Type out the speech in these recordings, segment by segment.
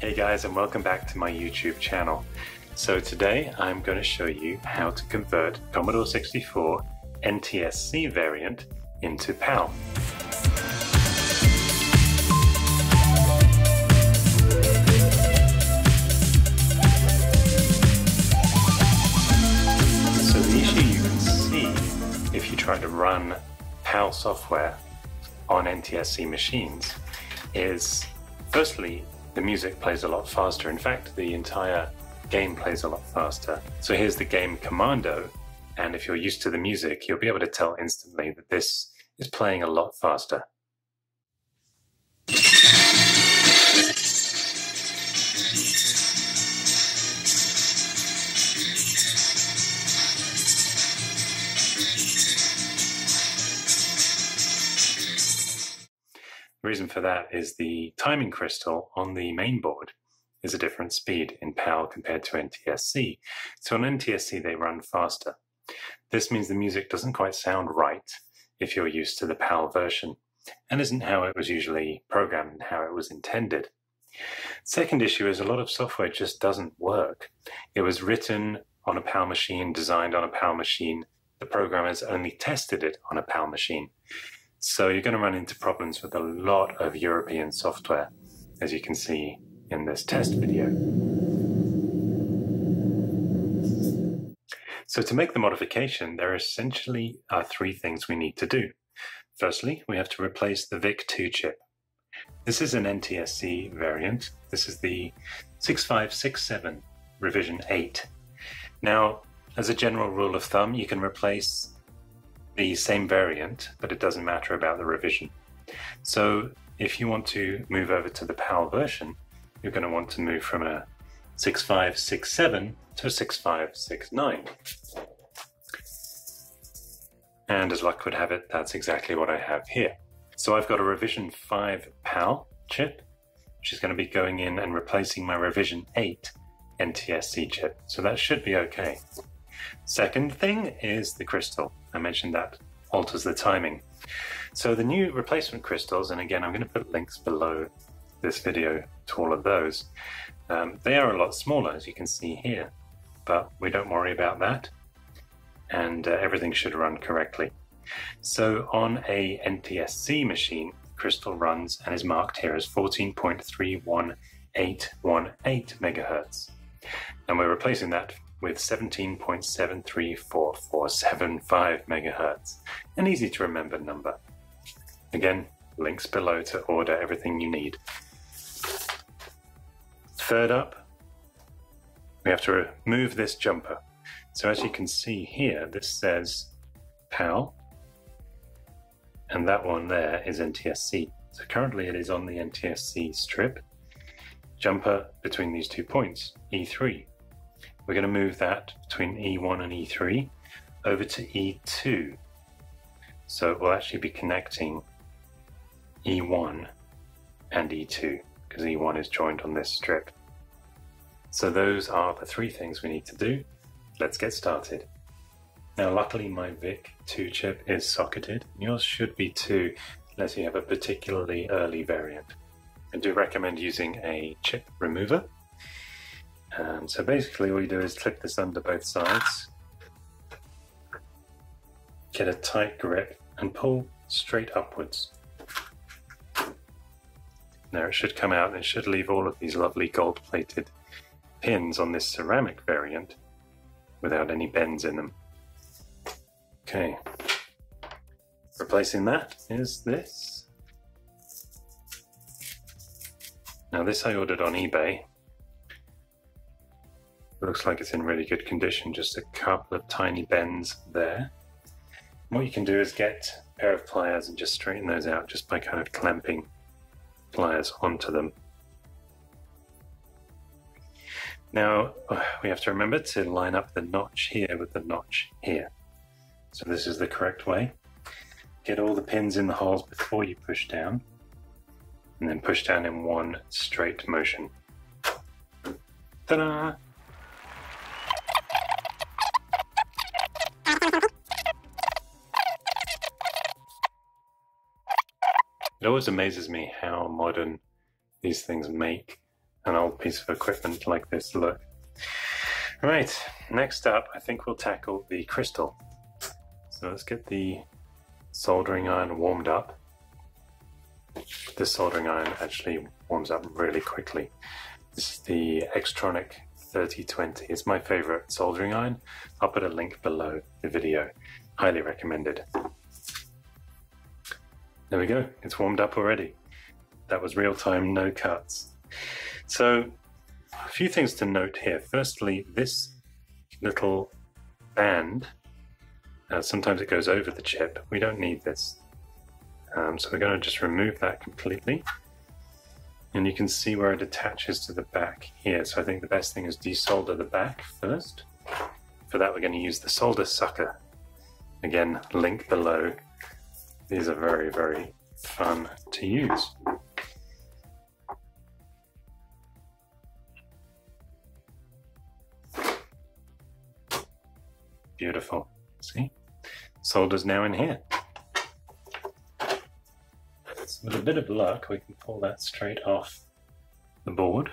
Hey guys, and welcome back to my YouTube channel. So today I'm going to show you how to convert Commodore 64 NTSC variant into PAL. So the issue you can see if you try to run PAL software on NTSC machines is, firstly, the music plays a lot faster. In fact, the entire game plays a lot faster. So here's the game commando, and if you're used to the music, you'll be able to tell instantly that this is playing a lot faster. The reason for that is the timing crystal on the main board is a different speed in PAL compared to NTSC. So on NTSC they run faster. This means the music doesn't quite sound right if you're used to the PAL version, and isn't how it was usually programmed and how it was intended. Second issue is a lot of software just doesn't work. It was written on a PAL machine, designed on a PAL machine. The programmers only tested it on a PAL machine. So you're going to run into problems with a lot of European software, as you can see in this test video. So to make the modification, there essentially are three things we need to do. Firstly, we have to replace the VIC-2 chip. This is an NTSC variant. This is the 6567 revision 8. Now, as a general rule of thumb, you can replace the same variant, but it doesn't matter about the revision. So if you want to move over to the PAL version, you're going to want to move from a 6567 to a 6569. And as luck would have it, that's exactly what I have here. So I've got a revision 5 PAL chip, which is going to be going in and replacing my revision 8 NTSC chip. So that should be okay. Second thing is the crystal. I mentioned that alters the timing. So the new replacement crystals, and again, I'm going to put links below this video to all of those. They are a lot smaller, as you can see here, but we don't worry about that, and everything should run correctly. So on a NTSC machine, crystal runs and is marked here as 14.31818 megahertz, and we're replacing that with 17.734475 megahertz, an easy to remember number. Again, links below to order everything you need. Third up, we have to remove this jumper. So as you can see here, this says PAL, and that one there is NTSC. So currently it is on the NTSC strip. Jumper between these 2 points, E3. We're going to move that between E1 and E3 over to E2. So we'll actually be connecting E1 and E2 because E1 is joined on this strip. So those are the three things we need to do. Let's get started. Now luckily my VIC-2 chip is socketed. Yours should be too, unless you have a particularly early variant. I do recommend using a chip remover. So basically all you do is clip this under both sides, get a tight grip and pull straight upwards. Now it should come out and it should leave all of these lovely gold-plated pins on this ceramic variant without any bends in them. Okay, replacing that is this. Now this I ordered on eBay. It looks like it's in really good condition, just a couple of tiny bends there. What you can do is get a pair of pliers and just straighten those out just by kind of clamping pliers onto them. Now we have to remember to line up the notch here with the notch here. So this is the correct way. Get all the pins in the holes before you push down, and then push down in one straight motion. Ta-da! It always amazes me how modern these things make an old piece of equipment like this look. Right, next up, I think we'll tackle the crystal. So let's get the soldering iron warmed up. This soldering iron actually warms up really quickly. This is the Xtronic 3020. It's my favorite soldering iron. I'll put a link below the video. Highly recommended. There we go, it's warmed up already. That was real time, no cuts. So, a few things to note here. Firstly, this little band, sometimes it goes over the chip. We don't need this. So we're going to just remove that completely. And you can see where it attaches to the back here. So I think the best thing is desolder the back first. For that, we're going to use the solder sucker. Again, link below. These are very, very fun to use. Beautiful. See? Solder's now in here. So with a bit of luck, we can pull that straight off the board.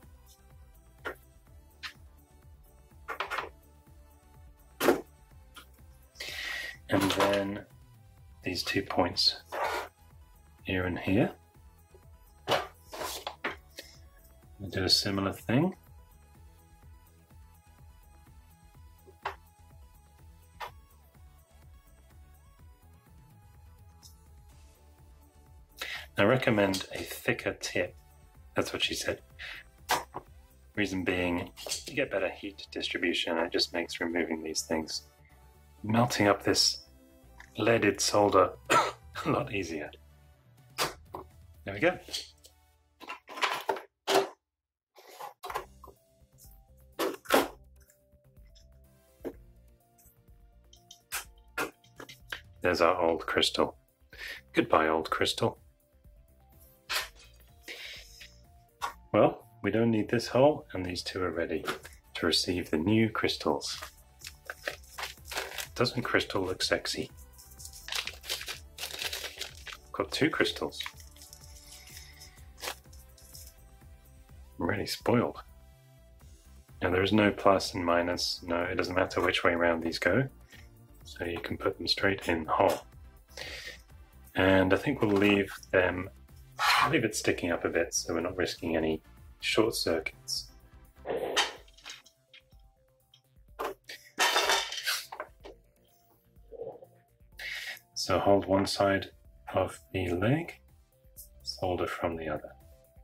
And then these 2 points here and here. We'll do a similar thing. I recommend a thicker tip. That's what she said. Reason being, you get better heat distribution. It just makes removing these things, melting up this leaded solder, a lot easier. There we go. There's our old crystal. Goodbye, old crystal. Well, we don't need this hole, and these two are ready to receive the new crystals. Doesn't crystal look sexy? Got 2 crystals. I'm really spoiled. And there is no plus and minus. No, it doesn't matter which way around these go. So you can put them straight in the hole. And I think we'll leave it sticking up a bit so we're not risking any short circuits. So hold one side of the leg, solder from the other.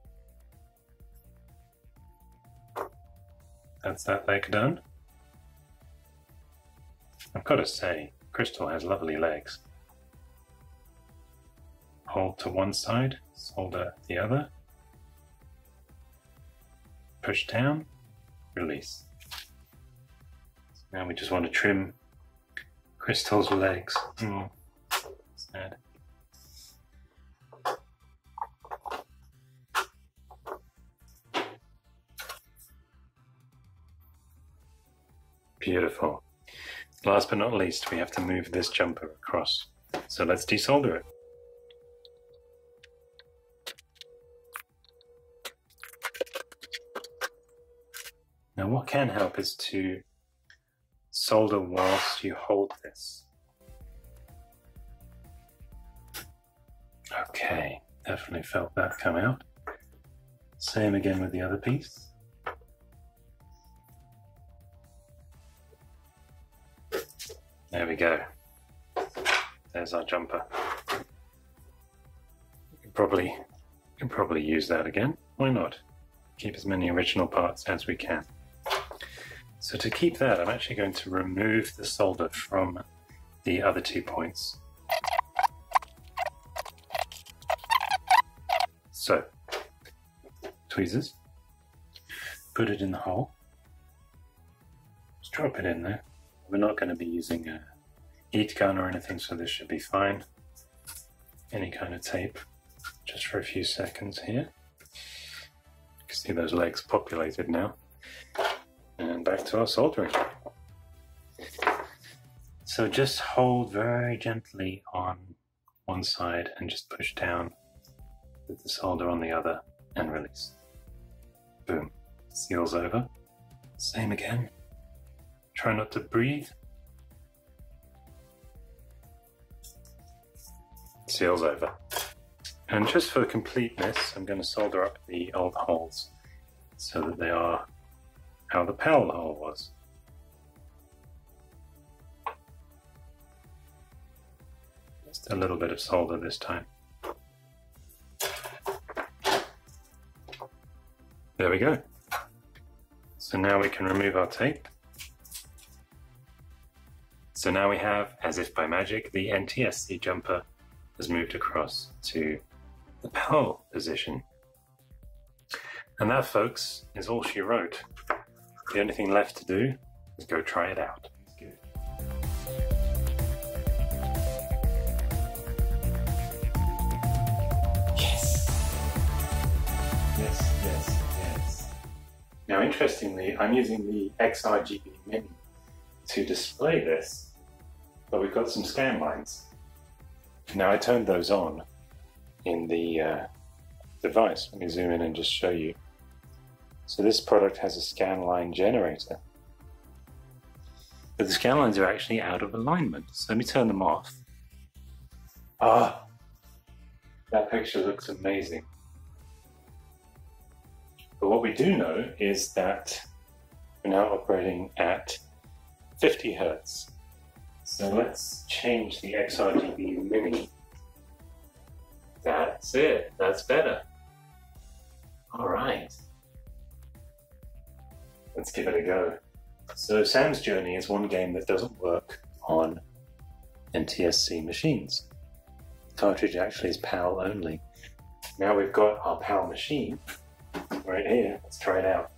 That's that leg done. I've got to say, crystal has lovely legs. Hold to one side, solder the other. Push down, release. So now we just want to trim crystal's legs. Sad. Beautiful. Last but not least, we have to move this jumper across. So let's desolder it. Now what can help is to solder whilst you hold this. Okay, definitely felt that come out. Same again with the other piece. There we go. There's our jumper. You can probably use that again. Why not? Keep as many original parts as we can. So to keep that, I'm actually going to remove the solder from the other 2 points. So, tweezers, put it in the hole, just drop it in there. We're not going to be using a heat gun or anything, so this should be fine. Any kind of tape, just for a few seconds here. You can see those legs populated now. And back to our soldering. So just hold very gently on one side and just push down with the solder on the other and release. Boom. Seals over. Same again. Try not to breathe. Seals over. And just for completeness, I'm going to solder up the old holes so that they are how the PAL hole was. Just a little bit of solder this time. There we go. So now we can remove our tape. So now we have, as if by magic, the NTSC jumper has moved across to the PAL position. And that, folks, is all she wrote. The only thing left to do is go try it out. Yes. Now, interestingly, I'm using the XRGB Mini to display this, but we've got some scan lines. Now, I turned those on in the device. Let me zoom in and just show you. So this product has a scan line generator, but the scan lines are actually out of alignment. So let me turn them off. Ah, that picture looks amazing. But what we do know is that we're now operating at 50 Hertz. So let's change the XRGB Mini. That's it, that's better. All right. Let's give it a go. So Sam's Journey is one game that doesn't work on NTSC machines. The cartridge actually is PAL only. Now we've got our PAL machine right here. Let's try it out.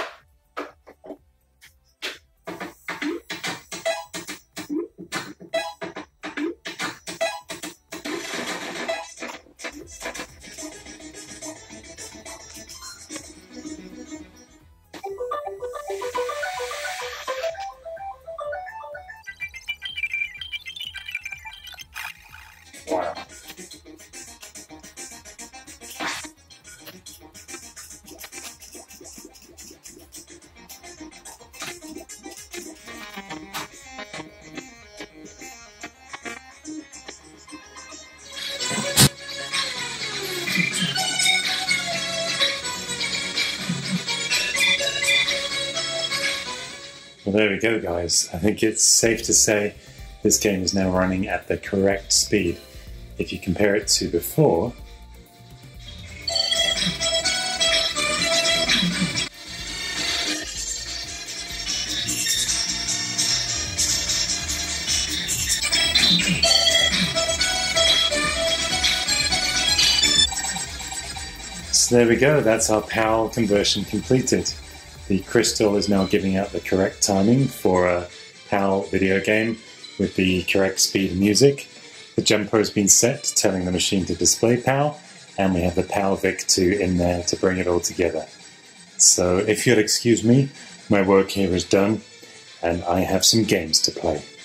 Wow. Well, there we go, guys. I think it's safe to say this game is now running at the correct speed. If you compare it to before, so there we go, that's our PAL conversion completed. The crystal is now giving out the correct timing for a PAL video game with the correct speed and music. The jumper has been set, telling the machine to display PAL, and we have the PAL Vic2 in there to bring it all together. So if you'll excuse me, my work here is done, and I have some games to play.